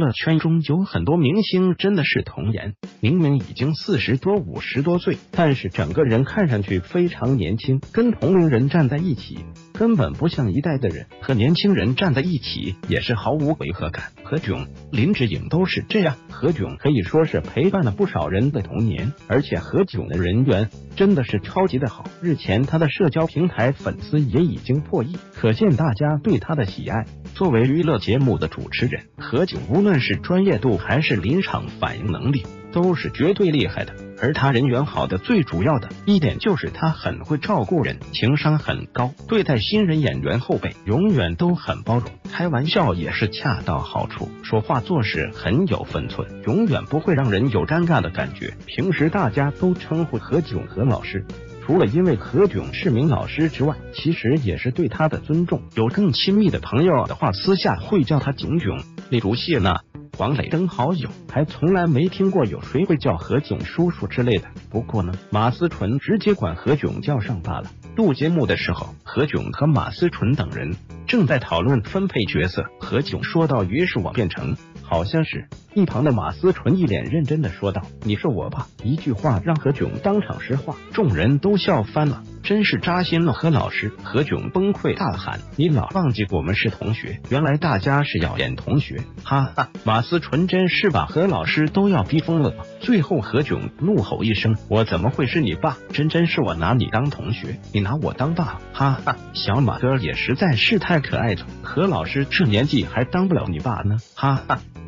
乐圈中有很多明星真的是童颜，明明已经40多、50多岁，但是整个人看上去非常年轻，跟同龄人站在一起，根本不像一代的人，和年轻人站在一起也是毫无违和感。何炅、林志颖都是这样，何炅可以说是陪伴了不少人的童年，而且何炅的人缘真的是超级的好。日前他的社交平台粉丝也已经破亿，可见大家对他的喜爱。作为娱乐节目的主持人，何炅无论是专业度还是临场反应能力都是绝对厉害的。而他人缘好的最主要的一点就是他很会照顾人，情商很高，对待新人演员后辈永远都很包容，开玩笑也是恰到好处，说话做事很有分寸，永远不会让人有尴尬的感觉。平时大家都称呼何炅何老师，除了因为何炅是名老师之外，其实也是对他的尊重。有更亲密的朋友的话，私下会叫他炅炅，例如谢娜、黄磊等好友，还从来没听过有谁会叫何炅叔叔之类的。不过呢，马思纯直接管何炅叫上爸了。录节目的时候，何炅和马思纯等人正在讨论分配角色，何炅说到于是我变成，好像是一旁的马思纯一脸认真的说道，你是我爸。一句话让何炅当场石化，众人都笑翻了，真是扎心了何老师。何炅崩溃大喊，你老忘记我们是同学，原来大家是要演同学，哈哈。马思纯真是把何老师都要逼疯了吧。最后何炅怒吼一声，我怎么会是你爸，真是我拿你当同学，你拿我当爸，哈哈。小马哥也实在是太可爱了，何老师这年纪还当不了你爸呢，哈哈。